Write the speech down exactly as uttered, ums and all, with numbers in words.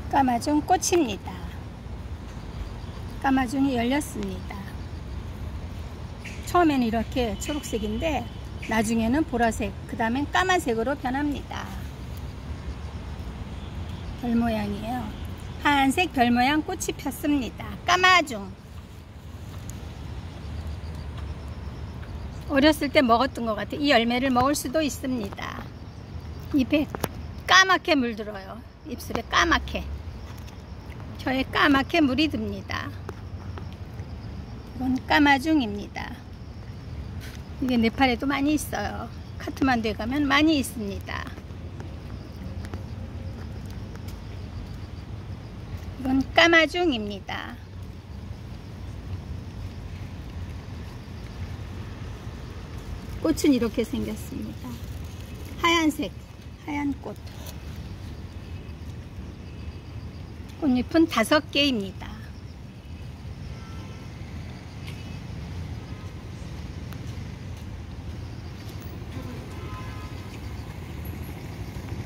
까마중 꽃입니다. 까마중이 열렸습니다. 처음에는 이렇게 초록색인데 나중에는 보라색, 그 다음엔 까만색으로 변합니다. 별 모양이에요. 하얀색 별 모양 꽃이 폈습니다. 까마중. 어렸을 때 먹었던 것 같아요. 이 열매를 먹을 수도 있습니다. 입에 까맣게 물들어요. 입술에 까맣게. 혀에 까맣게 물이 듭니다. 이건 까마중입니다. 이게 네팔에도 많이 있어요. 카트만두에 가면 많이 있습니다. 이건 까마중입니다. 꽃은 이렇게 생겼습니다. 하얀색, 하얀 꽃. 꽃잎은 다섯 개입니다.